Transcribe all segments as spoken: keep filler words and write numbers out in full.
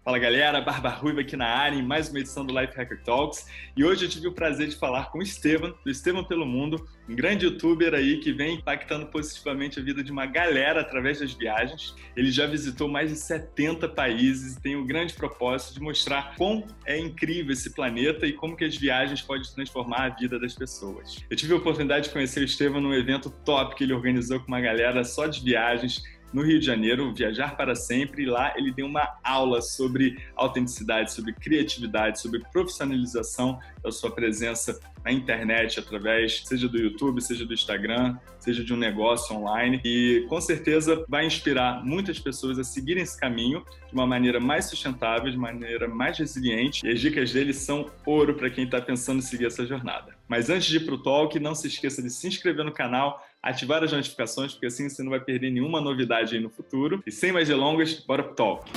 Fala galera, Barba Ruiva aqui na área em mais uma edição do Life Hacker Talks e hoje eu tive o prazer de falar com o Estevam, do Estevam Pelo Mundo, um grande youtuber aí que vem impactando positivamente a vida de uma galera através das viagens. Ele já visitou mais de setenta países e tem o grande propósito de mostrar quão é incrível esse planeta e como que as viagens podem transformar a vida das pessoas. Eu tive a oportunidade de conhecer o Estevam num evento top que ele organizou com uma galera só de viagens no Rio de Janeiro, Viajar para Sempre, e lá ele deu uma aula sobre autenticidade, sobre criatividade, sobre profissionalização da sua presença na internet, através, seja do YouTube, seja do Instagram, seja de um negócio online, e com certeza vai inspirar muitas pessoas a seguirem esse caminho de uma maneira mais sustentável, de maneira mais resiliente, e as dicas dele são ouro para quem está pensando em seguir essa jornada. Mas antes de ir para o talk, não se esqueça de se inscrever no canal, ativar as notificações, porque assim você não vai perder nenhuma novidade aí no futuro. E sem mais delongas, bora pro talk!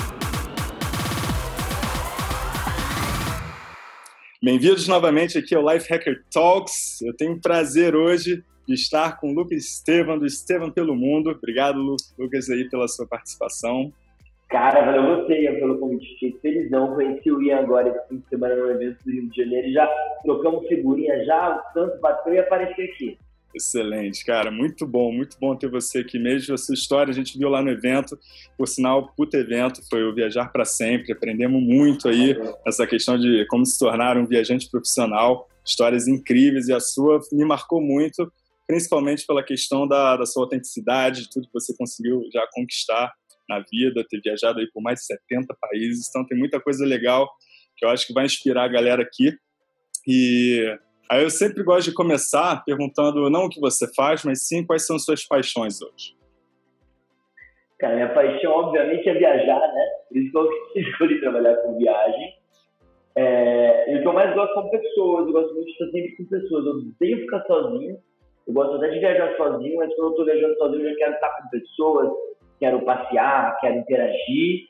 Bem-vindos novamente aqui ao Life Hacker Talks. Eu tenho o prazer hoje de estar com o Lucas Estevam, do Estevam Pelo Mundo. Obrigado, Lucas, aí pela sua participação. Cara, valeu você, Ian, pelo convite. Fiquei felizão. Conheci o Ian agora esse fim de semana no evento do Rio de Janeiro. Já trocamos figurinha, já o tanto bateu e apareceu aqui. Excelente, cara. Muito bom, muito bom ter você aqui mesmo. A sua história a gente viu lá no evento. Por sinal, puto evento, foi o Viajar para Sempre. Aprendemos muito aí essa questão de como se tornar um viajante profissional. Histórias incríveis e a sua me marcou muito, principalmente pela questão da, da sua autenticidade, de tudo que você conseguiu já conquistar na vida, ter viajado aí por mais de setenta países. Então tem muita coisa legal que eu acho que vai inspirar a galera aqui. E aí eu sempre gosto de começar perguntando não o que você faz, mas sim quais são suas paixões hoje. Cara, minha paixão, obviamente, é viajar, né? Por isso que eu escolhi trabalhar com viagem. É, e o que eu mais gosto são pessoas. Eu gosto muito de estar sempre com pessoas. Eu odeio ficar sozinho. Eu gosto até de viajar sozinho, mas quando eu estou viajando sozinho, eu já quero estar com pessoas, quero passear, quero interagir.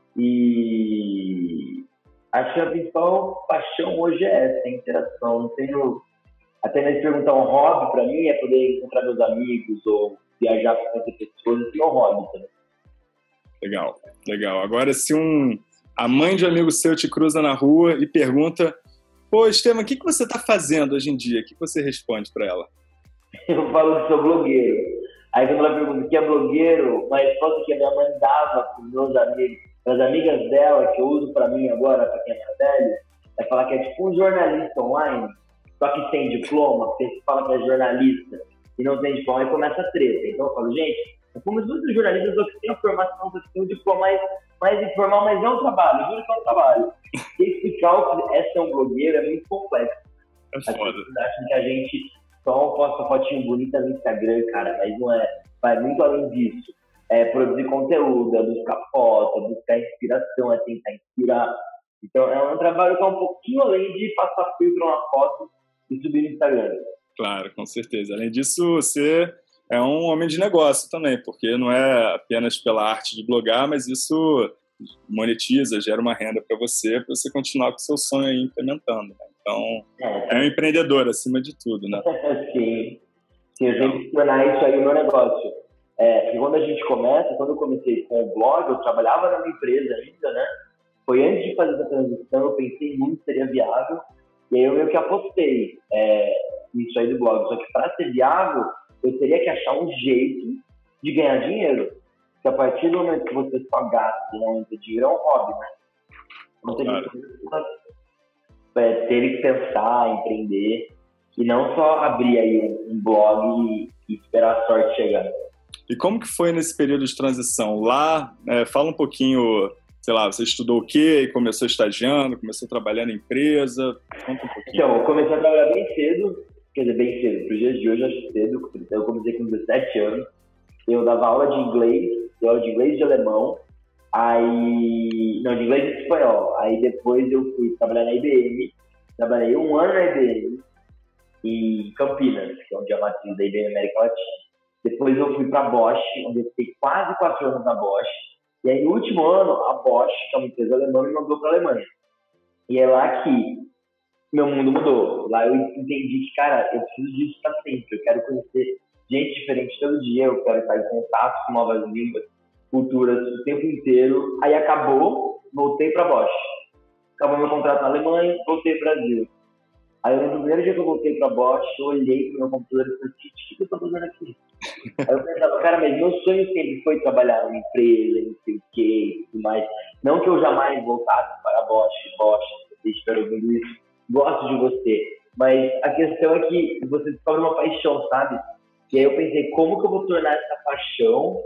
E acho que a principal paixão hoje é essa, a interação. Não tenho... Até mesmo perguntar um hobby para mim é poder encontrar meus amigos ou viajar com outras pessoas. Esse é um hobby também. Legal, legal. Agora, se um, a mãe de um amigo seu te cruza na rua e pergunta: pô, Estevam, o que, que você está fazendo hoje em dia? O que, que você responde para ela? Eu falo que sou blogueiro. Aí quando ela pergunta o que é blogueiro, uma resposta que a minha mãe dava para os meus amigos, para as amigas dela, que eu uso para mim agora, para quem é mais velho, é falar que é tipo um jornalista online, só que sem diploma, porque você fala que é jornalista e não tem diploma, aí começa a treta. Então eu falo, gente, eu como muitos jornalistas que têm formação, que têm um diploma mais, mais informal, mas é um trabalho, juro que é um trabalho. E explicar o que é ser um blogueiro é muito complexo. É As foda. pessoas acham que a gente só posta fotinho bonita no Instagram, cara, mas não é. Vai muito além disso. É produzir conteúdo, é buscar foto, é buscar inspiração, é tentar inspirar. Então é um trabalho que é um pouquinho além de passar filtro numa foto e subir no Instagram. Claro, com certeza. Além disso, você é um homem de negócio também, porque não é apenas pela arte de blogar, mas isso monetiza, gera uma renda para você, para você continuar com o seu sonho aí implementando, né? Então, é. é um empreendedor acima de tudo, né? Sim. Sim, eu tenho que tornar isso aí o meu negócio. É, porque quando a gente começa, quando eu comecei com o blog, eu trabalhava numa empresa ainda, né? Foi antes de fazer essa transição, eu pensei muito seria viável, e aí eu meio que apostei é, nisso aí do blog. Só que para ser viável, eu teria que achar um jeito de ganhar dinheiro. Porque a partir do momento que você só gasta e não entra dinheiro, é um hobby, né? Então tem Claro. que é, ter que pensar, empreender, e não só abrir aí um, um blog e, e esperar a sorte chegar. E como que foi nesse período de transição? Lá, é, fala um pouquinho, sei lá, você estudou o quê? Começou estagiando, começou a trabalhar na empresa? Conta um pouquinho. Então, eu comecei a trabalhar bem cedo, quer dizer, bem cedo, para os dias de hoje, acho cedo. Eu comecei com dezessete anos, eu dava aula de inglês, dava aula de inglês e de alemão, aí, não, de inglês e de espanhol. Aí depois eu fui trabalhar na I B M, trabalhei um ano na I B M, em Campinas, que é onde é a matriz da I B M América Latina. Depois eu fui para a Bosch, onde eu fiquei quase quatro anos na Bosch. E aí, no último ano, a Bosch, que é uma empresa alemã, me mandou para a Alemanha. E é lá que meu mundo mudou. Lá eu entendi que, cara, eu preciso disso para sempre. Eu quero conhecer gente diferente todo dia, eu quero estar em contato com novas línguas, culturas o tempo inteiro. Aí acabou voltei pra Bosch. Acabou meu contrato na Alemanha, voltei pro Brasil. Aí no primeiro dia que eu voltei pra Bosch, eu olhei pro meu computador e falei, o que eu tô fazendo aqui? Aí eu pensava, cara, mas meu sonho sempre foi trabalhar numa empresa, não sei o que e tudo mais. Não que eu jamais voltasse para a Bosch, Bosch, você espera ouvindo isso, gosto de você. Mas a questão é que você descobre uma paixão, sabe? E aí eu pensei, como que eu vou tornar essa paixão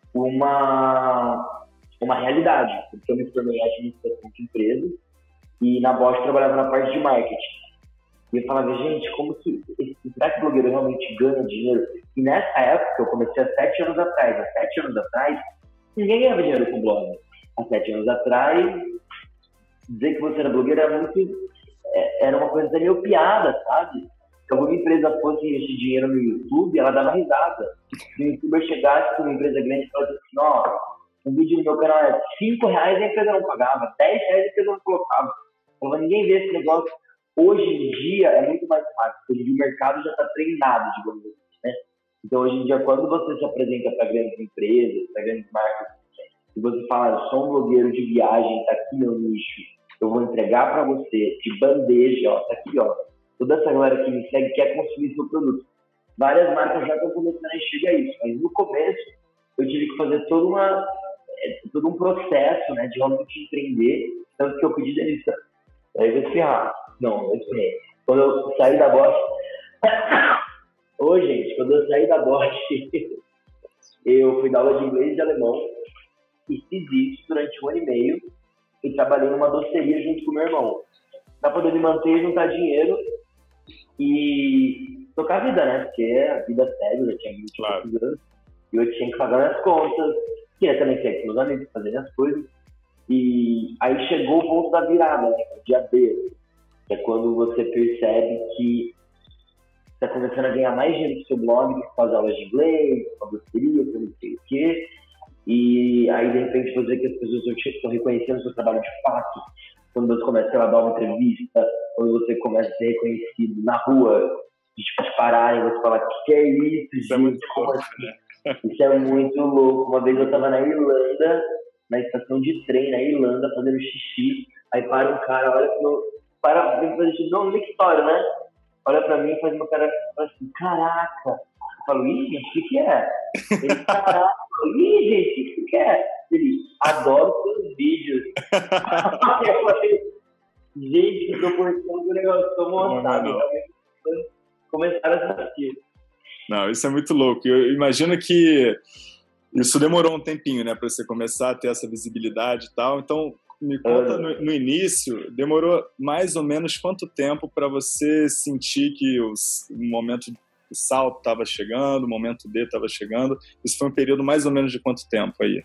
uma, uma realidade? Porque eu me formei em administração de empresas e na Bosch eu trabalhava na parte de marketing. E eu falava, gente, como que esse será blogueiro realmente ganha dinheiro? E nessa época, eu comecei há sete anos atrás. Há sete anos atrás, ninguém ganhava dinheiro com blog. Há sete anos atrás, dizer que você era blogueiro era muito... Era uma coisa meio piada, sabe? Se alguma empresa fosse investir dinheiro no YouTube, ela dava risada. Se o youtuber chegasse com uma empresa grande e falasse assim, ó, um vídeo no meu canal é cinco reais, a empresa não pagava, dez reais a empresa não colocava. Então, ninguém vê esse negócio. Hoje em dia é muito mais fácil, porque o mercado já está treinado, digamos assim, né? Então, hoje em dia, quando você se apresenta para grandes empresas, para grandes marcas, e você fala, eu sou um blogueiro de viagem, tá aqui meu nicho, eu vou entregar para você de bandeja, ó, tá aqui, ó. Toda essa galera que me segue quer consumir seu produto. Várias marcas já estão começando a enxergar isso, mas no começo eu tive que fazer todo, uma, todo um processo, né, de realmente empreender, tanto que eu pedi demissão. Aí eu vou ferrar. Não, eu sei. Quando eu saí da Bosch... Ô, gente, quando eu saí da Bosch, eu fui dar aula de inglês e de alemão e fiz isso durante um ano e meio e trabalhei numa doceria junto com o meu irmão. Pra poder me manter e juntar dinheiro e tocar a vida, né? Porque a vida séria, eu já tinha vinte claro. anos e eu tinha que pagar minhas contas, queria também ter meus amigos, fazer as coisas. E aí chegou o ponto da virada, né? O dia B. É quando você percebe que você está começando a ganhar mais dinheiro com o seu blog, com as aulas de inglês, com a doceria, com não sei o quê. E aí, de repente, você vê que as pessoas estão reconhecendo o seu trabalho de fato. Quando você começa a dar uma entrevista, quando você começa a ser reconhecido na rua, de te pararem e você falar, o que é isso, isso gente? É muito louco, assim? né? Isso é muito louco. Uma vez eu estava na Irlanda, na estação de trem, na Irlanda, fazendo xixi. Aí para um cara, olha pro meu... Para, não, não história, né? Olha pra mim e faz uma cara assim, caraca. Eu falo, ih, gente, o que que é? Ele, caraca. Ih, gente, o que que é? Ele, adoro seus vídeos. Eu falei, gente, que proporção do negócio, tô mostrando. Começaram a assistir. Não, isso é muito louco. Eu imagino que isso demorou um tempinho, né, pra você começar a ter essa visibilidade e tal. Então, me conta, no, no início, demorou mais ou menos quanto tempo para você sentir que o, o momento, o salto estava chegando, o momento D estava chegando? Isso foi um período mais ou menos de quanto tempo aí?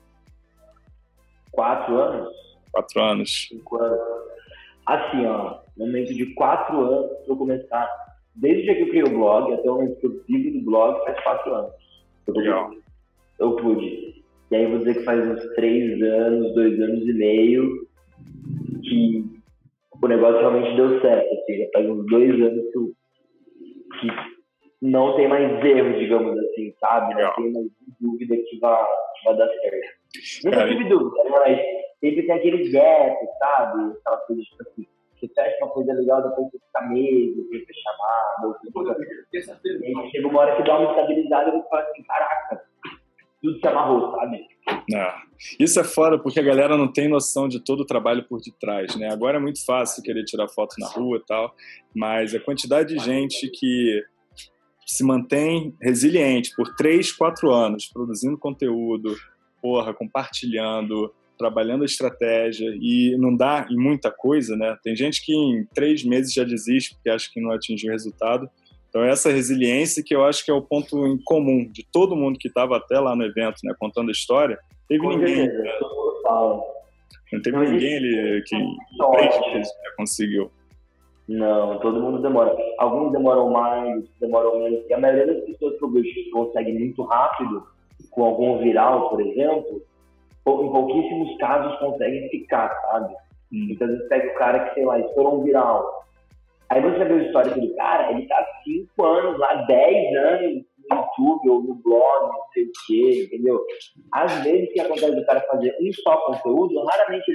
Quatro anos? Quatro anos. Cinco anos. Assim, ó, no momento de quatro anos, para eu começar, desde o dia que eu criei o blog até o momento que eu vivo do blog, faz quatro anos. Legal. Eu pude. E aí vou dizer que faz uns três anos, dois anos e meio que o negócio realmente deu certo. Assim, já faz uns dois anos que, eu, que não tem mais erros, digamos assim, sabe? Não tem mais dúvida que vai, que vai dar certo. Nunca tive dúvida, mas sempre tem aqueles gaps, sabe? Aquela coisa tipo assim, você fecha uma coisa legal, depois você fica medo, você fica chamado, você fica... E aí chega uma hora que dá uma estabilizada e você fala assim, caraca, tudo se amarrou, sabe? É. Isso é foda porque a galera não tem noção de todo o trabalho por detrás, né? Agora é muito fácil querer tirar foto na rua e tal, mas a quantidade de gente que se mantém resiliente por três, quatro anos, produzindo conteúdo, porra, compartilhando, trabalhando a estratégia e não dá em muita coisa, né? Tem gente que em três meses já desiste porque acha que não atingiu o resultado. Então, essa resiliência que eu acho que é o ponto em comum de todo mundo que estava até lá no evento, né, contando a história. Teve Com ninguém, certeza, né? todo mundo fala. Não teve Não ninguém ali que em três meses já conseguiu. Não, todo mundo demora. Alguns demoram mais, outros demoram menos. E a maioria das pessoas que eu vejo que conseguem muito rápido, com algum viral, por exemplo, em pouquíssimos casos conseguem ficar, sabe? Hum. Então, às vezes pega o cara que, sei lá, estourou um viral. Aí você vê a história do cara, ele tá há cinco anos lá, dez anos no YouTube ou no blog, não sei o quê, entendeu? Às vezes, o que acontece do cara fazer um só conteúdo, raramente ele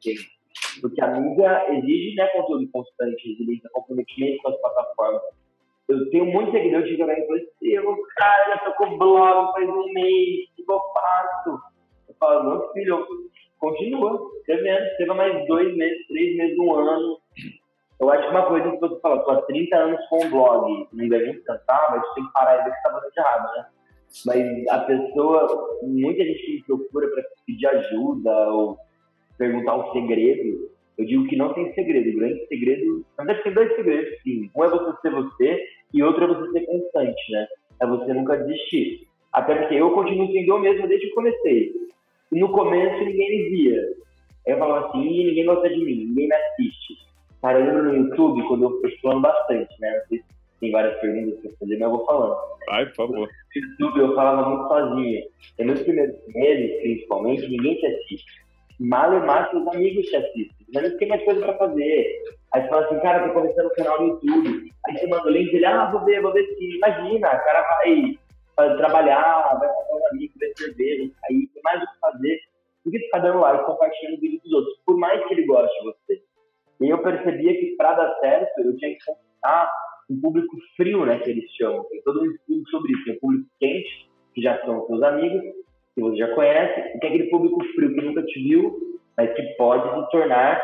Porque, porque a mídia exige, né, conteúdo constante, resiliência, comprometimento com as plataformas. Eu tenho muitos seguidores que jogam em Estevam, cara, já tô com blog faz um mês, o que eu faço? Eu falo, meu filho, continua escrevendo, escreva mais dois meses, três meses, um ano. Eu acho que uma coisa que você fala, tô há trinta anos com um blog, não deve muito cantar, mas você tem que parar e ver que tá fazendo errado, né? Mas a pessoa, muita gente que me procura para pedir ajuda ou perguntar um segredo, eu digo que não tem segredo. O grande segredo, na verdade tem dois segredos, sim. Um é você ser você e outro é você ser constante, né? É você nunca desistir. Até porque eu continuo sendo eu mesmo desde que comecei. E no começo ninguém me via. Aí eu falava assim, ninguém gosta de mim, ninguém me assiste. Cara, eu lembro no YouTube, quando eu explano bastante, né? Não sei se tem várias perguntas pra fazer, mas eu vou falando. Vai, por favor. No YouTube eu falava muito sozinho. E nos primeiros meses, principalmente, ninguém te assiste. Mal e mal, seus amigos te assistem. Mas não tem mais coisa pra fazer. Aí você fala assim, cara, tô começando o canal do YouTube. Aí você manda o link, ele, ah, vou ver, vou ver sim. Imagina, o cara vai, vai trabalhar, vai fazer um amigo, vai cerveja, aí tem mais o que fazer do que ficar dando like, compartilhando o vídeo dos outros, por mais que ele goste de você. E eu percebia que pra dar certo, eu tinha que conquistar um público frio, né, que eles chamam. Tem todo um estudo sobre isso. Tem um público quente, que já são seus amigos, que você já conhece, e tem aquele público frio que nunca te viu, mas que pode se tornar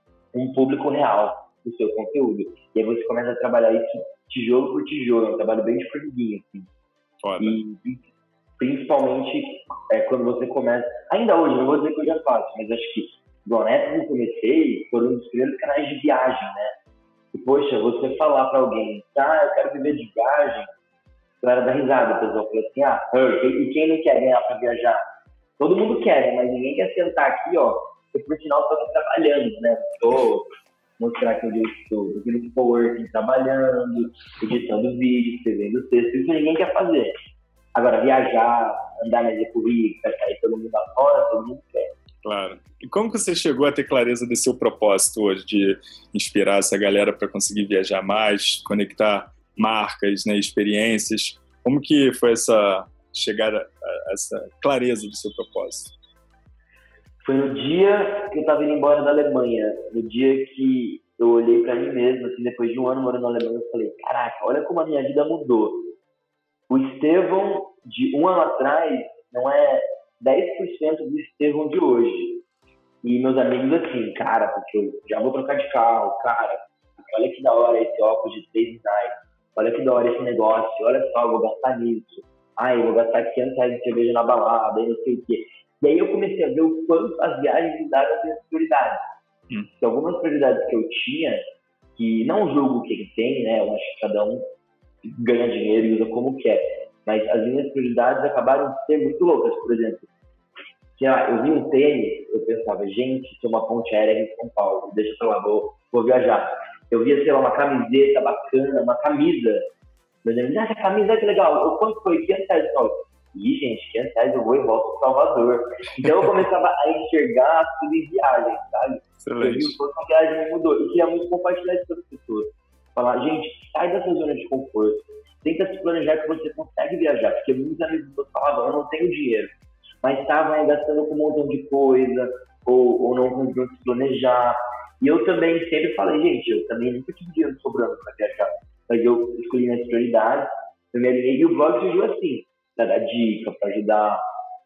um público real do seu conteúdo. E aí você começa a trabalhar isso tijolo por tijolo, é um trabalho bem de formiguinha, assim. Foda. E principalmente é, quando você começa... Ainda hoje, não vou dizer que eu já faço, mas acho que do Honesto que eu comecei, foram um dos primeiros canais de viagem, né? E, poxa, você falar pra alguém, ah, eu quero viver de viagem, a galera dá risada, o pessoal fala assim, ah, e quem não quer ganhar pra viajar? Todo mundo quer, né? Mas ninguém quer sentar aqui, ó, porque por sinal eu tô trabalhando, né? Tô mostrar que eu estou no coworking, trabalhando, editando vídeo, escrevendo texto, isso ninguém quer fazer. Agora, viajar, andar na currícula, sair todo mundo lá fora, todo mundo quer. Claro. E como que você chegou a ter clareza desse seu propósito hoje, de inspirar essa galera para conseguir viajar mais, conectar marcas, né, experiências? Como que foi essa chegada a essa clareza do seu propósito? Foi no dia que eu estava indo embora da Alemanha, no dia que eu olhei para mim mesmo, assim, depois de um ano morando na Alemanha, eu falei, caraca, olha como a minha vida mudou. O Estevão de um ano atrás não é dez por cento do Estevão de hoje. E meus amigos assim, cara, porque eu já vou trocar de carro, cara, olha que da hora esse óculos de três reais, olha que da hora esse negócio, olha só, eu vou gastar nisso, ai, eu vou gastar quinhentos reais de cerveja na balada, e não sei o quê. E aí eu comecei a ver o quanto as viagens mudaram as minhas prioridades. Hum. E algumas prioridades que eu tinha, que não julgo o que ele tem, né, eu acho que cada um ganha dinheiro e usa como quer, mas as minhas prioridades acabaram de ser muito loucas. Por exemplo, sei lá, eu vi um tênis, eu pensava, gente, tem uma ponte aérea em São Paulo, deixa pra lá, vou, vou viajar. Eu via, sei lá, uma camiseta bacana, uma camisa. Meu Deus, ah, essa camisa que legal, eu, quanto foi? quinhentos reais. Ih, gente, quinhentos reais eu vou e volto para Salvador. Então eu começava a enxergar tudo em viagem, sabe? Excelente. Eu vi o quanto a viagem me mudou. E queria muito compartilhar isso com as pessoas. Falar, gente, sai da sua zona de conforto. Tenta se planejar que você consegue viajar. Porque muitos amigos meus falavam, eu não tenho dinheiro. Mas estavam aí gastando com um montão de coisa, ou, ou não conseguiam se planejar. E eu também sempre falei, gente, eu também nunca tive dinheiro sobrando para viajar. Mas eu escolhi minhas prioridades, eu me alinhei e o blog surgiu assim, para dar dica, para ajudar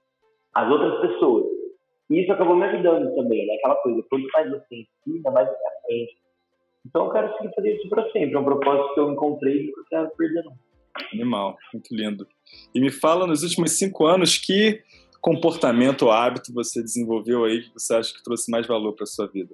as outras pessoas. E isso acabou me ajudando também, né? Aquela coisa, quanto mais você ensina, mais você aprende. Então eu quero seguir fazer isso para sempre. É um propósito que eu encontrei e que eu quero perder não. Animal, muito lindo. E me fala, nos últimos cinco anos, que comportamento ou hábito você desenvolveu aí que você acha que trouxe mais valor para sua vida?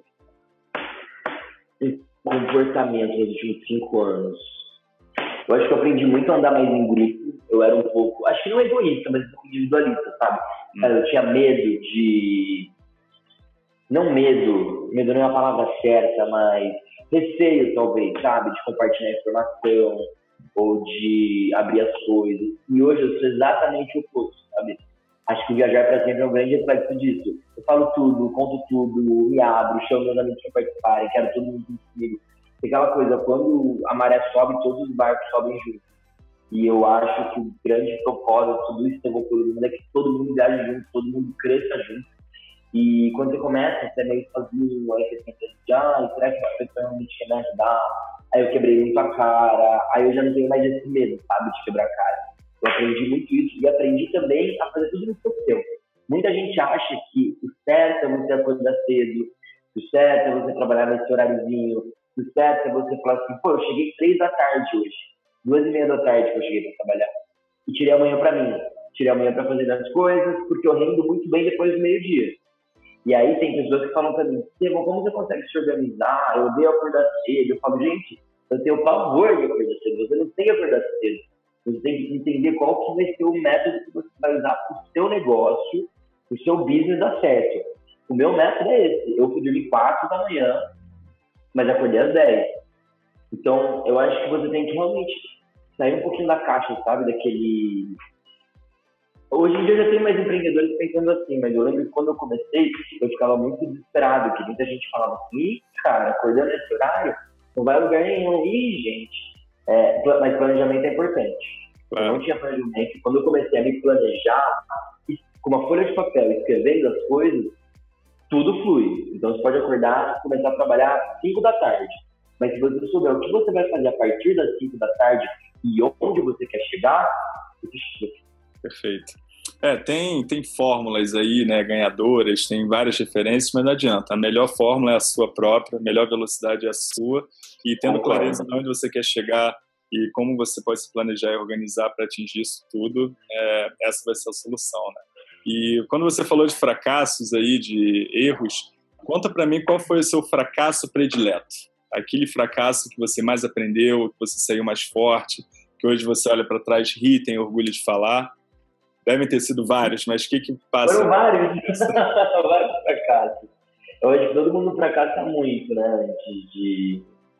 Esse comportamento nos últimos cinco anos. Eu acho que eu aprendi muito a andar mais em grupo. Eu era um pouco, acho que não egoísta, mas um pouco individualista, sabe? Hum. Eu tinha medo de... Não medo, medo não é a palavra certa, mas receio, talvez, sabe? De compartilhar informação ou de abrir as coisas. E hoje eu sou exatamente o oposto, sabe? Acho que viajar para sempre é um grande reflexo disso. Eu falo tudo, conto tudo, me abro, chamo meus amigos para participarem, quero todo mundo comigo. Aquela coisa, quando a maré sobe, todos os barcos sobem juntos. E eu acho que o grande propósito, tudo isso que eu vou todo mundo, é que todo mundo viaje junto, todo mundo cresça junto. E quando você começa, você é meio sozinho, aí você pensa assim, ah, será que a pessoa realmente quer me ajudar? Aí eu quebrei muito a cara, aí eu já não tenho mais esse medo, sabe, de quebrar a cara. Eu aprendi muito isso e aprendi também a fazer tudo no seu tempo. Muita gente acha que o certo é você acordar cedo, o certo é você trabalhar nesse horáriozinho, o certo é você falar assim, pô, eu cheguei três da tarde hoje, duas e meia da tarde que eu cheguei para trabalhar. E tirei amanhã para mim, tirei amanhã para fazer as coisas, porque eu rendo muito bem depois do meio-dia. E aí tem pessoas que falam para mim, Estevão, como você consegue se organizar? Eu odeio acordar cedo. Eu falo, gente, eu tenho pavor de acordar cedo, você não tem que acordar cedo. Você tem que entender qual que vai ser o método que você vai usar para o seu negócio, para o seu business dar certo. O meu método é esse. Eu fui dormir quatro da manhã, mas acordei às dez. Então, eu acho que você tem que realmente sair um pouquinho da caixa, sabe? Daquele... Hoje em dia eu já tenho mais empreendedores pensando assim, mas eu lembro que quando eu comecei, eu ficava muito desesperado, porque muita gente falava assim, ih, cara, acordando nesse horário, não vai a lugar nenhum. Ih, gente. É, mas planejamento é importante. Eu não tinha planejamento. Quando eu comecei a me planejar, com uma folha de papel, escrevendo as coisas, tudo flui. Então você pode acordar e começar a trabalhar às cinco da tarde. Mas se você souber o que você vai fazer a partir das cinco da tarde e onde você quer chegar, você chega. Perfeito. É, tem, tem fórmulas aí, né, ganhadoras, tem várias referências, mas não adianta. A melhor fórmula é a sua própria, a melhor velocidade é a sua, e tendo clareza de onde você quer chegar e como você pode se planejar e organizar para atingir isso tudo, é, essa vai ser a solução, né? E quando você falou de fracassos aí, de erros, conta para mim qual foi o seu fracasso predileto. Aquele fracasso que você mais aprendeu, que você saiu mais forte, que hoje você olha para trás, ri, tem orgulho de falar. Devem ter sido vários, mas o que que passa? Foram vários, vários fracassos. Eu acho que todo mundo fracassa muito, né? De, de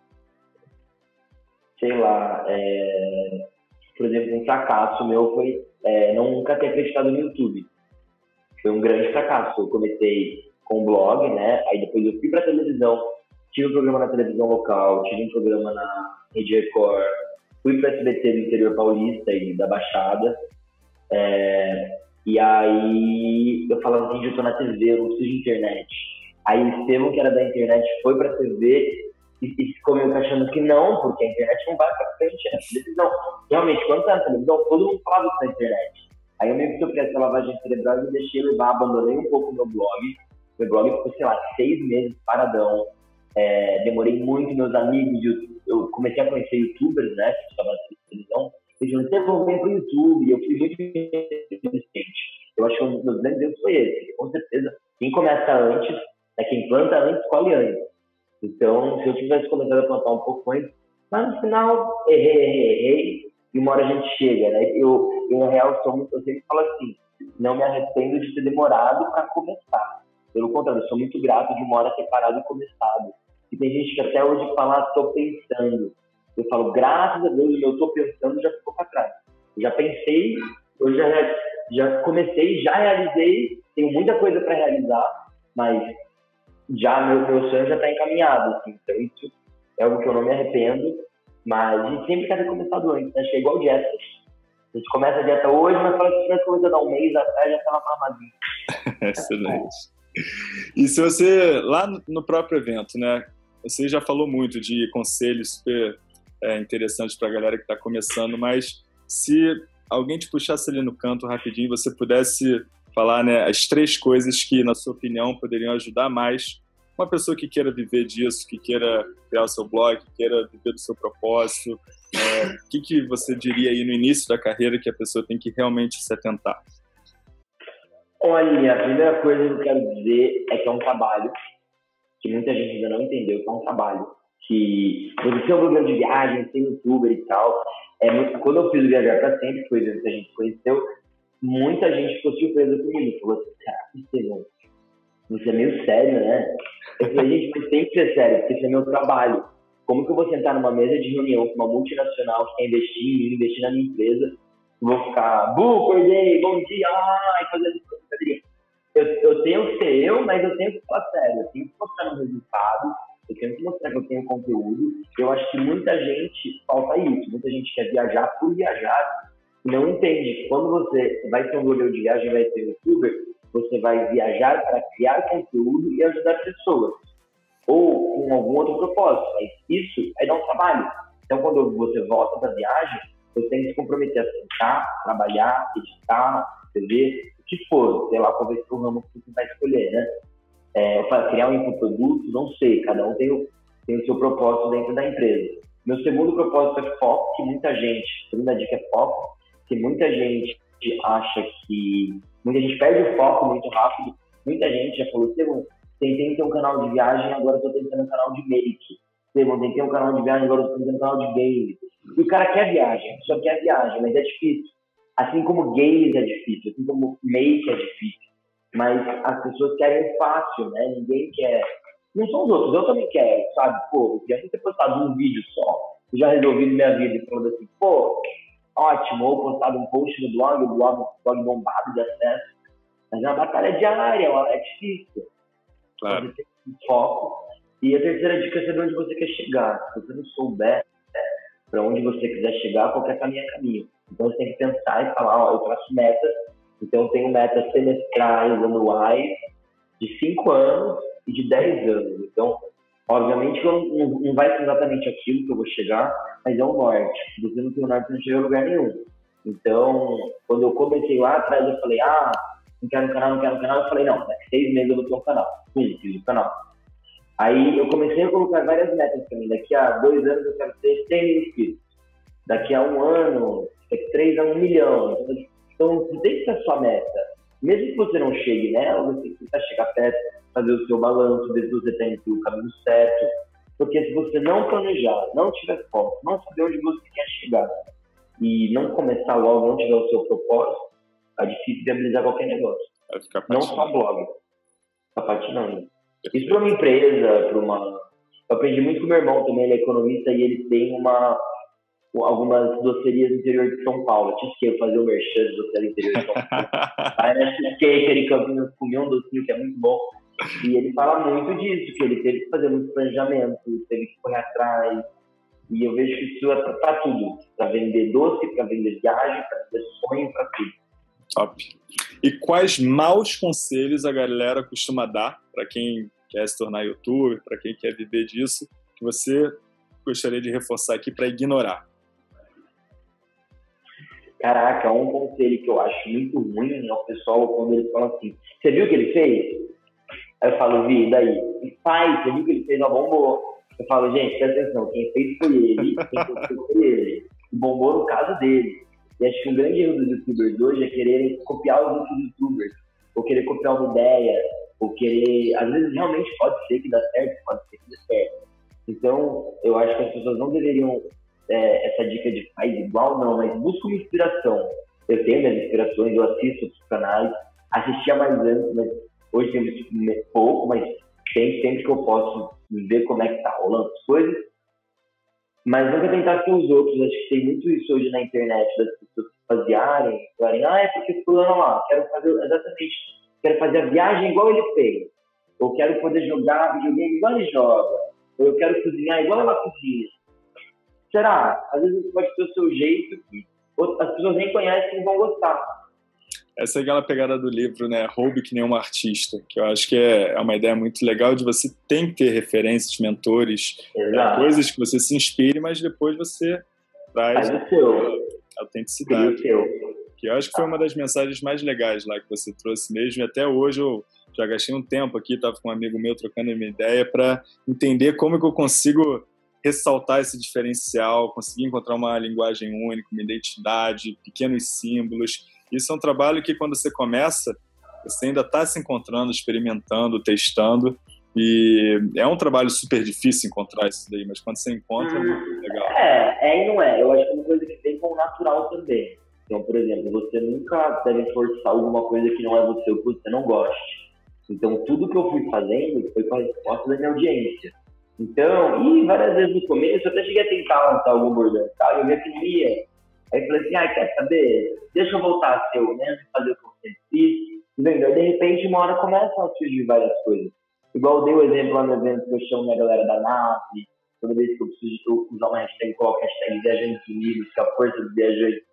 sei lá, é... por exemplo, um fracasso meu foi é, não nunca ter acreditado no YouTube. Foi um grande fracasso. Eu comecei com um blog, né? Aí depois eu fui pra televisão, tive um programa na televisão local, tive um programa na Rede Record, fui pra S B T do interior paulista e da Baixada. É, e aí eu falava assim, eu tô na T V, eu não preciso de internet. Aí o Estevão, que era da internet, foi pra T V e, e ficou meio achando que não, porque a internet não vai pra frente, é na televisão. Realmente, quando tá na televisão, todo mundo falava isso na internet. Aí eu meio que sofri essa lavagem cerebral e me deixei levar, abandonei um pouco o meu blog. Meu blog ficou, sei lá, seis meses paradão. É, demorei muito, meus amigos, eu, eu comecei a conhecer youtubers, né, que estavam na televisão. Eles falaram, você vão bem pro YouTube, eu fui muito resistente. Eu acho que um dos meus grandes erros foi esse. Com certeza, quem começa antes, é quem planta antes, colhe antes. Então, se eu tivesse começado a plantar um pouco antes, mas no final, errei, errei, errei, e uma hora a gente chega, né? Eu, eu na real, sou muito, eu sempre falo assim, não me arrependo de ter demorado para começar. Pelo contrário, eu sou muito grato de uma hora ter parado e começado. E tem gente que até hoje fala, ah, tô pensando. Eu falo, graças a Deus, eu tô pensando, já ficou para trás. Eu já pensei, eu já, já comecei, já realizei, tenho muita coisa para realizar, mas já meu, meu sonho já está encaminhado, assim. Então isso é algo que eu não me arrependo, mas a gente sempre quer ter começado antes, né? Acho que é igual dieta. A gente começa a dieta hoje, mas fala que se tivesse começado há um mês atrás, já estava mamadinho. Excelente. E se você, lá no próprio evento, né, você já falou muito de conselhos super é, interessantes para a galera que está começando, mas se alguém te puxasse ali no canto rapidinho, você pudesse falar, né, as três coisas que, na sua opinião, poderiam ajudar mais uma pessoa que queira viver disso, que queira criar o seu blog, que queira viver do seu propósito, é, o que, que você diria aí no início da carreira que a pessoa tem que realmente se atentar? Olha, a primeira coisa que eu quero dizer é que é um trabalho, que muita gente ainda não entendeu, que é um trabalho, que você é um programa de viagem, ser youtuber e tal, é muito, quando eu fiz o Viajar Pra Sempre, foi o que a gente conheceu, muita gente ficou surpresa comigo, falou assim, cara, você é meio sério, né? Eu falei, gente, mas tem que ser sério, porque isso é meu trabalho. Como que eu vou sentar numa mesa de reunião com uma multinacional que quer investir em mim, investir na minha empresa, e vou ficar, bu, acordei, bom dia, ai, fazendo isso. Eu, eu tenho que ser eu, mas eu tenho que falar sério, eu tenho que mostrar meu resultado, eu tenho que mostrar que eu tenho conteúdo. Eu acho que muita gente falta isso, muita gente quer viajar por viajar e não entende que quando você vai ser um blogueiro de viagem, vai ser um youtuber, você vai viajar para criar conteúdo e ajudar pessoas. Ou com algum outro propósito, mas isso é dar um trabalho. Então, quando você volta da viagem, você tem que se comprometer a sentar, trabalhar, editar, escrever, o que for, sei lá, qual vai ser o ramo que você vai escolher, né? É, para criar um infoproduto, não sei, cada um tem o, tem o seu propósito dentro da empresa. Meu segundo propósito é foco, que muita gente, a segunda dica é foco, que muita gente acha que, muita gente perde o foco muito rápido, muita gente já falou, tentei ter um canal de viagem, agora estou tentando um canal de make. Tentei um canal de viagem, agora estou tentando um canal de game. E o cara quer viagem, só quer viagem, mas é difícil. Assim como games é difícil, assim como make é difícil. Mas as pessoas querem fácil, né? Ninguém quer. Não são os outros, eu também quero, sabe? Pô, eu queria ter postado um vídeo só, eu já resolvi minha vida e falando assim, pô, ótimo, ou postado um post no blog, o blog, blog bombado de acesso. Mas é uma batalha diária, é difícil. Claro. Você tem um foco. E a terceira dica é saber onde você quer chegar. Se você não souber é, para onde você quiser chegar, qualquer caminho é caminho. Então você tem que pensar e falar, ó, eu traço metas. Então eu tenho metas semestrais, anuais, de cinco anos e de dez anos. Então, obviamente, não, não vai ser exatamente aquilo que eu vou chegar, mas é o norte. Se você não tem o norte, você não chega a lugar nenhum. Então, quando eu comecei lá atrás, eu falei, ah, não quero um canal, não quero um canal. Eu falei, não, daqui seis meses eu vou ter um canal. Pum, fiz o canal. Aí eu comecei a colocar várias metas para mim. Daqui a dois anos eu quero ter cem mil inscritos. Daqui a um ano, daqui a três a um milhão. Então, você tem que ter a sua meta. Mesmo que você não chegue nela, você tem que tentar chegar perto, fazer o seu balanço, ver se você tem o caminho certo. Porque se você não planejar, não tiver foco, não saber onde você quer chegar e não começar logo, não tiver o seu propósito, é difícil viabilizar qualquer negócio. Vai ficar não só blog. Ficar patinando. Isso para uma empresa, para uma... Eu aprendi muito com meu irmão também, ele é economista e ele tem uma... algumas docerias no interior de São Paulo. Tinha que fazer o merchan de doceria no interior de São Paulo. Aí na Cheesecake, em Campinas, comeu um docinho que é muito bom. E ele fala muito disso, que ele teve que fazer muito planejamento, teve que correr atrás. E eu vejo que isso é para tudo. Para vender doce, para vender viagem, para vender sonho, para tudo. Top. E quais maus conselhos a galera costuma dar para quem quer se tornar youtuber, para quem quer viver disso, que você gostaria de reforçar aqui para ignorar? Caraca, um conselho que eu acho muito ruim é o pessoal quando eles falam assim, você viu o que ele fez? Aí eu falo, vi, daí? E pai, você viu o que ele fez? Ó, bombou. Eu falo, gente, presta atenção, quem fez foi ele, quem fez foi ele. Bombou no caso dele. E acho que um grande erro dos youtubers hoje é querer copiar os outros youtubers, ou querer copiar uma ideia, ou querer... Às vezes realmente pode ser que dá certo, pode ser que dê certo. Então, eu acho que as pessoas não deveriam... É, essa dica de faz igual, não, mas busca uma inspiração. Eu tenho minhas inspirações, eu assisto outros canais, assistia mais antes, mas hoje tenho visto pouco, mas tem sempre que eu posso ver como é que tá rolando as coisas. Mas nunca tentar ser os outros. Acho que tem muito isso hoje na internet, das pessoas se basearem, falarem, ah, é porque fulano lá, quero fazer exatamente, quero fazer a viagem igual ele fez, ou quero poder jogar videogame igual ele joga, ou eu quero cozinhar igual ela cozinha. Será? Às vezes você pode ter o seu jeito que as pessoas nem conhecem e vão gostar. Essa é aquela pegada do livro, né? Roube que nem um artista, que eu acho que é uma ideia muito legal de você tem que ter referências, mentores, é, coisas que você se inspire, mas depois você traz Faz o seu. Autenticidade. O seu. Que eu acho que foi uma das mensagens mais legais lá que você trouxe mesmo, e até hoje eu já gastei um tempo aqui, estava com um amigo meu trocando uma ideia para entender como que eu consigo ressaltar esse diferencial, conseguir encontrar uma linguagem única, uma identidade, pequenos símbolos. Isso é um trabalho que, quando você começa, você ainda está se encontrando, experimentando, testando, e é um trabalho super difícil encontrar isso daí, mas quando você encontra, hum, é muito legal. É, é e não é. Eu acho que é uma coisa que vem com o natural também. Então, por exemplo, você nunca deve forçar alguma coisa que não é você ou que você não goste. Então, tudo que eu fui fazendo foi com a resposta da minha audiência. Então, e várias vezes no começo, eu até cheguei a tentar lançar algum bordão e tal, e eu vi que não ia. Aí eu falei assim, ah, quer saber? Deixa eu voltar a ser eu mesmo, fazer o que eu sempre fiz. E de repente, uma hora começam a surgir várias coisas. Igual eu dei o exemplo lá no evento que eu chamo a galera da nave, toda vez que eu preciso usar uma hashtag, eu coloco a hashtag Viajantes Unidos, que é a força dos viajantes.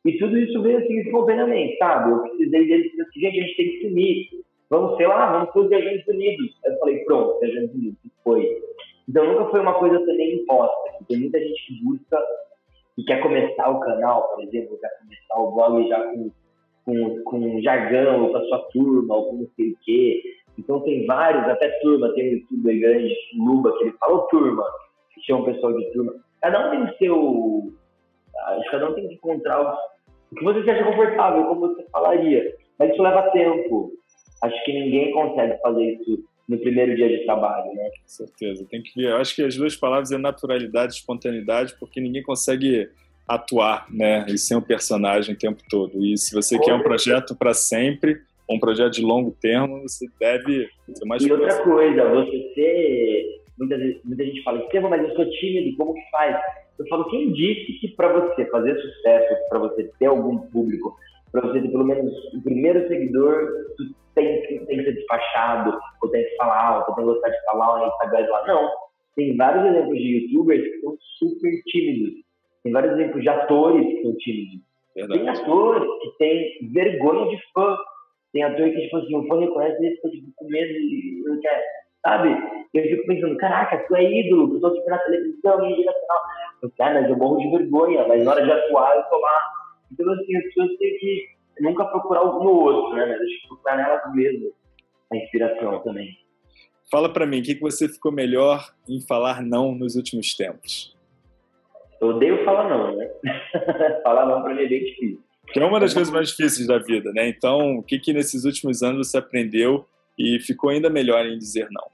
E tudo isso veio assim espontaneamente, sabe? Eu precisei deles e assim, gente, a gente tem que se unir. Vamos, sei lá, vamos para os Viajantes Unidos. Eu falei, pronto, Viajantes Unidos, foi. Então nunca foi uma coisa também imposta. Tem muita gente que busca e quer começar o canal, por exemplo, quer começar o blog já com, com, com jargão, ou com a sua turma, ou com não sei o quê. Então tem vários, até turma, tem um youtuber grande, Luba, que ele fala, ô turma, que chama o pessoal de turma. Cada um tem o seu... Acho que cada um tem que encontrar o, o que você se acha confortável, como você falaria. Mas isso leva tempo. Acho que ninguém consegue fazer isso no primeiro dia de trabalho, né? Com certeza. Tem que ver. Eu acho que as duas palavras é naturalidade e espontaneidade, porque ninguém consegue atuar, né? E ser um personagem o tempo todo. E se você quer um projeto para sempre, um projeto de longo termo, você deve ser mais... E outra coisa, você ser... Muita, muita gente fala, Estevão, mas eu sou tímido, como que faz? Eu falo, quem disse que para você fazer sucesso, para você ter algum público, para você ter pelo menos o primeiro seguidor, tu tem, tem que ser despachado, ou tem que falar alto, ou tem que gostar de falar no Instagram lá. Não. Tem vários exemplos de youtubers que são super tímidos. Tem vários exemplos de atores que são tímidos. Verdade. Tem atores que têm vergonha de fã. Tem ator que, tipo assim, o fã reconhece ele fica tipo, com medo e não quer, sabe? Eu fico pensando, caraca, tu é ídolo, tu tô aqui na televisão, mídia nacional. Eu, cara, mas eu morro de vergonha, mas na hora de atuar eu tô lá. Então, assim, as pessoas têm que nunca procurar algo no outro, né? Mas acho que procurar nelas mesmo a inspiração também. Fala pra mim, o que, que você ficou melhor em falar não nos últimos tempos? Eu odeio falar não, né? Falar não pra mim é bem difícil. Que é uma das coisas mais difíceis da vida, né? Então, o que, que nesses últimos anos você aprendeu e ficou ainda melhor em dizer não?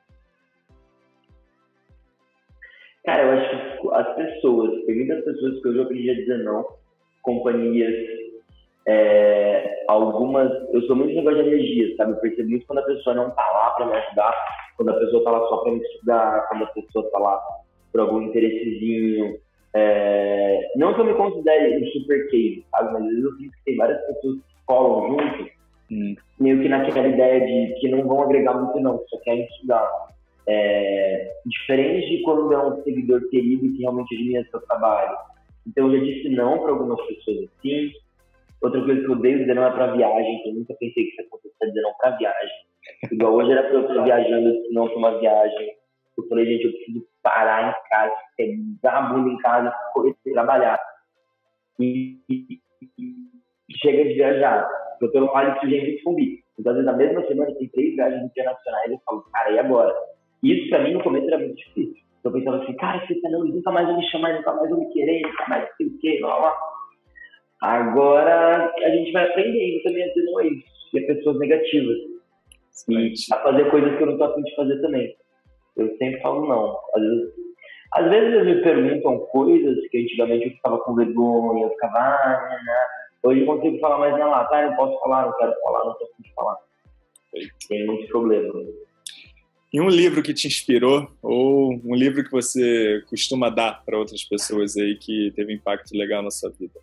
Cara, eu acho que as pessoas, tem muitas pessoas que eu já aprendi a dizer não, companhias, é, algumas, eu sou muito negócio de energia, sabe? Eu percebo muito quando a pessoa não tá lá pra me ajudar, quando a pessoa tá lá só pra me estudar, quando a pessoa tá lá por algum interessezinho. É, não que eu me considere um super case, sabe? Mas às vezes eu sinto que tem várias pessoas que colam junto, hum. meio que naquela ideia de que não vão agregar muito não, só querem estudar. É, diferente de quando é um seguidor querido que realmente admira seu trabalho. Então eu já disse não para algumas pessoas assim. Outra coisa que eu odeio dizer não é para viagem, que eu nunca pensei que isso acontecesse dizer não para viagem. Igual hoje era para eu estar viajando, não para uma viagem. Eu falei, gente, eu preciso parar em casa, pegar a bunda em casa e trabalhar. E, e, e chega de viajar. Eu pelo vale que surgem muitos convites. Então, às vezes, na mesma semana, tem três viagens internacionais e eu falo, cara, e agora? Isso, pra mim, no começo era muito difícil. Eu pensava assim, cara, esse canal nunca mais vai me chamar, nunca mais vai me querer, nunca mais sei o quê, blá, blá. Agora, a gente vai aprendendo também a dizer não é isso. E a pessoas negativas. E a fazer coisas que eu não tô afim de fazer também. Eu sempre falo não. Às vezes, às vezes eles me perguntam coisas que antigamente eu ficava com vergonha, eu ficava, ah, né, né. Hoje eu consigo falar mais na lata, ah, não posso falar, não quero falar, não tô afim de falar. Tem muitos problemas. E um livro que te inspirou, ou um livro que você costuma dar para outras pessoas aí que teve impacto legal na sua vida?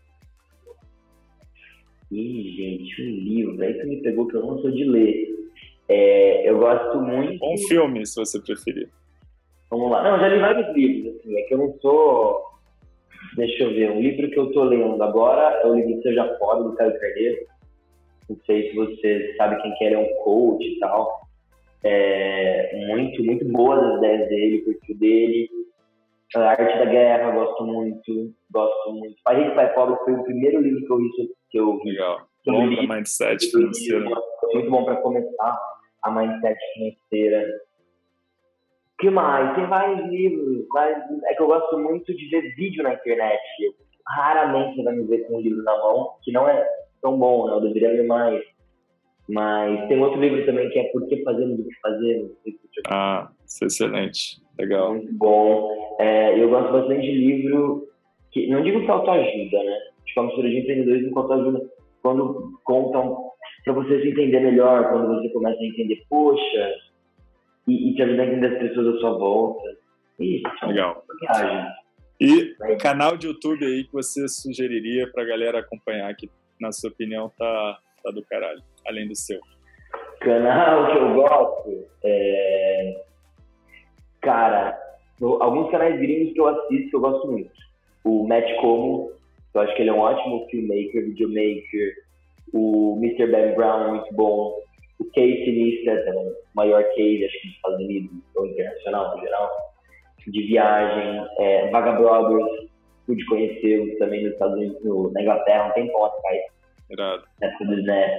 Ih, gente, um livro, aí que me pegou que eu não sou de ler. É, eu gosto muito... Um filme, se você preferir. Vamos lá. Não, já li vários livros, assim, é que eu não sou... Deixa eu ver, um livro que eu tô lendo agora é o livro Seja Fora, do Caio Carneiro. Não sei se você sabe quem que ele é, um coach e tal. É muito, muito boas as ideias dele, o perfil dele. A Arte da Guerra, eu gosto muito, gosto muito. Pai Rico, Pai Pobre foi o primeiro livro que eu li. Que eu li. Legal. Bom li, pra mindset financeira. Foi muito bom para começar a mindset financeira. O que mais? Tem vários livros, mas é que eu gosto muito de ver vídeo na internet. Eu, raramente você vai me ver com um livro na mão, que não é tão bom, né? Eu deveria ler mais. Mas tem outro livro também que é Por que Fazemos o que Fazemos. Ah, isso é excelente. Legal. Muito bom. É, eu gosto bastante de livro que, não digo que autoajuda, né? Tipo, a mistura de empreendedorismo com autoajuda. Quando contam para você se entender melhor, quando você começa a entender, poxa, e, e te ajudar a entender as pessoas à sua volta. Isso, legal. Viagem. E é. Canal de YouTube aí que você sugeriria pra galera acompanhar, que na sua opinião tá, tá do caralho, além do seu? Canal que eu gosto, é... cara, alguns canais gringos que eu assisto que eu gosto muito. O Matt Como, Eu acho que ele é um ótimo filmmaker, videomaker. O mister Ben Brown é muito bom. O Casey Neistat é o maior case, acho que dos Estados Unidos, ou internacional, no geral, de viagem. É, Vaga Brothers, pude conhecê-lo também nos Estados Unidos, no, na Inglaterra, um tempão atrás. Irado. Nessa do Snap.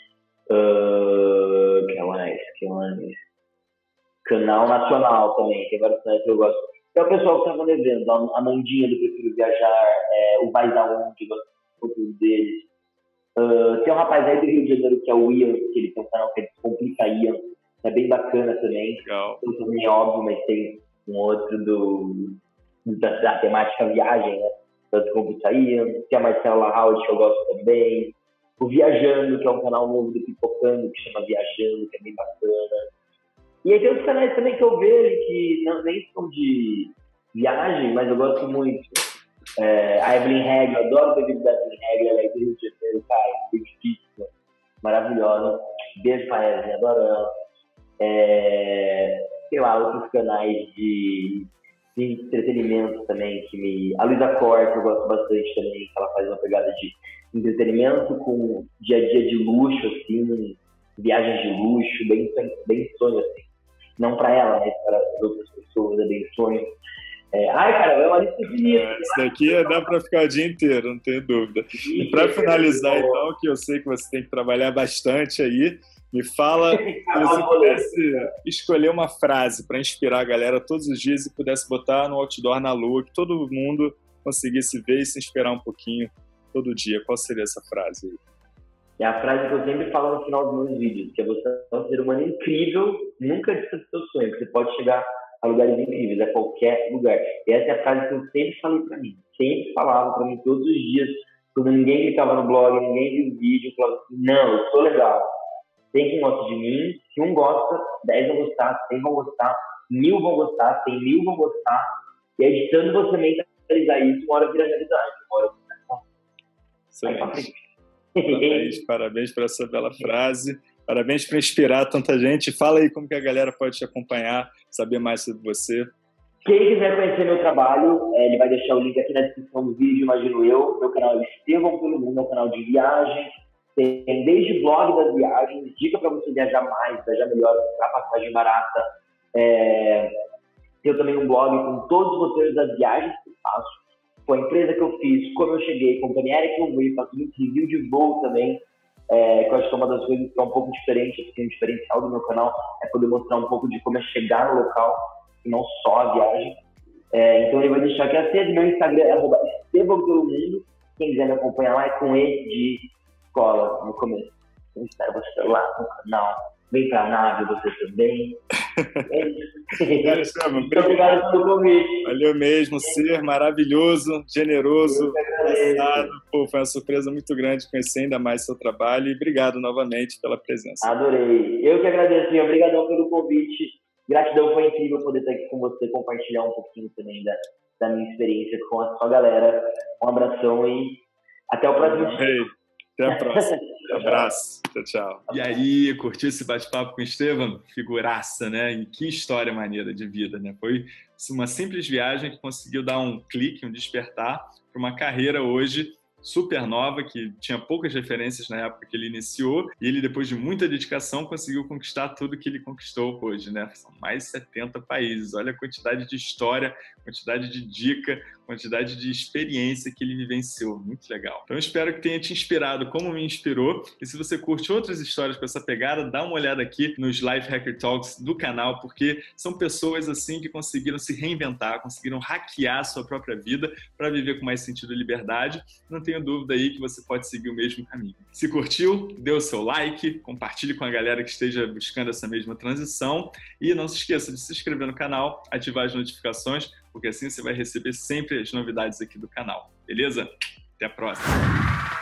Uh, que mais? Que mais? Canal nacional também, tem vários canais que eu gosto. É o pessoal que estava devendo, a Amandinha do Prefiro Viajar, é, o Vai Da Onde, gosto do conteúdo deles. Uh, tem um rapaz aí do Rio de Janeiro que é o Ian, que ele tem um canal que é Descomplica Ian, é bem bacana também. Legal. Então, também é óbvio, mas tem um outro do, da, da temática viagem, né? Da Descomplica Ian. Tem a Marcela Howard, que eu gosto também. O Viajando, que é um canal novo do Pipocando, que chama Viajando, que é bem bacana. E aí tem outros canais também que eu vejo que não, nem são de viagem, mas eu gosto muito. É, a Evelyn Regler, eu adoro o vídeo da Evelyn Regler, ela é do Rio de Janeiro, cara, é difícil, maravilhosa. Beijo pra Evelyn, adoro ela. É, sei lá, outros canais de, de entretenimento também que me... A Luísa Corte, eu gosto bastante também, que ela faz uma pegada de entretenimento com dia a dia de luxo, assim, viagens de luxo, bem, bem sonho, assim. Não pra ela, mas para as outras pessoas, é bem sonho. É, ai, cara, é uma lista infinita. É, isso daqui dá para ficar o dia inteiro, não tenho dúvida. E para finalizar, então, que eu sei que você tem que trabalhar bastante aí, me fala se você pudesse escolher uma frase para inspirar a galera todos os dias e pudesse botar no outdoor na lua, que todo mundo conseguisse ver e se inspirar um pouquinho todo dia. Qual seria essa frase aí? É a frase que eu sempre falo no final dos meus vídeos, que é você é um ser humano incrível, nunca desista do seu sonho, porque você pode chegar a lugares incríveis, a qualquer lugar. E essa é a frase que eu sempre falei pra mim, sempre falava pra mim todos os dias, quando ninguém clicava no blog, ninguém viu o vídeo, eu falava assim, não, eu sou legal. Tem quem gosta de mim, se um gosta, dez vão gostar, cem vão gostar, mil vão gostar, cem mil vão gostar, e editando você mentalizar isso, uma hora vira realidade, uma hora vira realidade. Parabéns, parabéns por essa bela frase, parabéns por inspirar tanta gente. Fala aí como que a galera pode te acompanhar, saber mais sobre você. Quem quiser conhecer meu trabalho, é, ele vai deixar o link aqui na descrição do vídeo, imagino eu. Meu canal é Estevão Pelo Mundo, é um canal de viagem, tem desde blog das viagens, dica para você viajar mais, viajar melhor, comprar passagem barata. É, tenho também um blog com todos os roteiros das viagens que eu faço, com a empresa que eu fiz, como eu cheguei, companhia aérea que eu fui, faço muito review de voo também, é, que eu acho que é uma das coisas que é um pouco diferente, assim, o diferencial do meu canal é poder mostrar um pouco de como é chegar no local, e não só a viagem. É, então ele vai deixar aqui aceso, meu Instagram é arroba Estevão Pelo Mundo, quem quiser me acompanhar lá é com E de escola no começo. Eu espero você lá no canal, vem pra nave você também. É isso. Muito obrigado pelo convite. Valeu mesmo, ser maravilhoso, generoso, engraçado. Pô, foi uma surpresa muito grande conhecer ainda mais seu trabalho e obrigado novamente pela presença. Adorei. Eu que agradeço, obrigadão pelo convite. Gratidão, foi incrível poder estar aqui com você, compartilhar um pouquinho também da, da minha experiência com a sua galera. Um abração e até o próximo dia. Hey. Até a próxima. Um abraço. Tchau, tchau. E aí, curtiu esse bate-papo com o Estevão? Figuraça, né? E que história maneira de vida, né? Foi uma simples viagem que conseguiu dar um clique, um despertar para uma carreira hoje super nova, que tinha poucas referências na época que ele iniciou, e ele, depois de muita dedicação, conseguiu conquistar tudo que ele conquistou hoje, né? São mais de setenta países. Olha a quantidade de história, quantidade de dica, quantidade de experiência que ele vivenciou. Muito legal. Então, eu espero que tenha te inspirado como me inspirou. E se você curte outras histórias com essa pegada, dá uma olhada aqui nos Life Hacker Talks do canal, porque são pessoas assim que conseguiram se reinventar, conseguiram hackear a sua própria vida para viver com mais sentido e liberdade. Não tenho dúvida aí que você pode seguir o mesmo caminho. Se curtiu, dê o seu like, compartilhe com a galera que esteja buscando essa mesma transição e não se esqueça de se inscrever no canal, ativar as notificações, porque assim você vai receber sempre as novidades aqui do canal. Beleza? Até a próxima!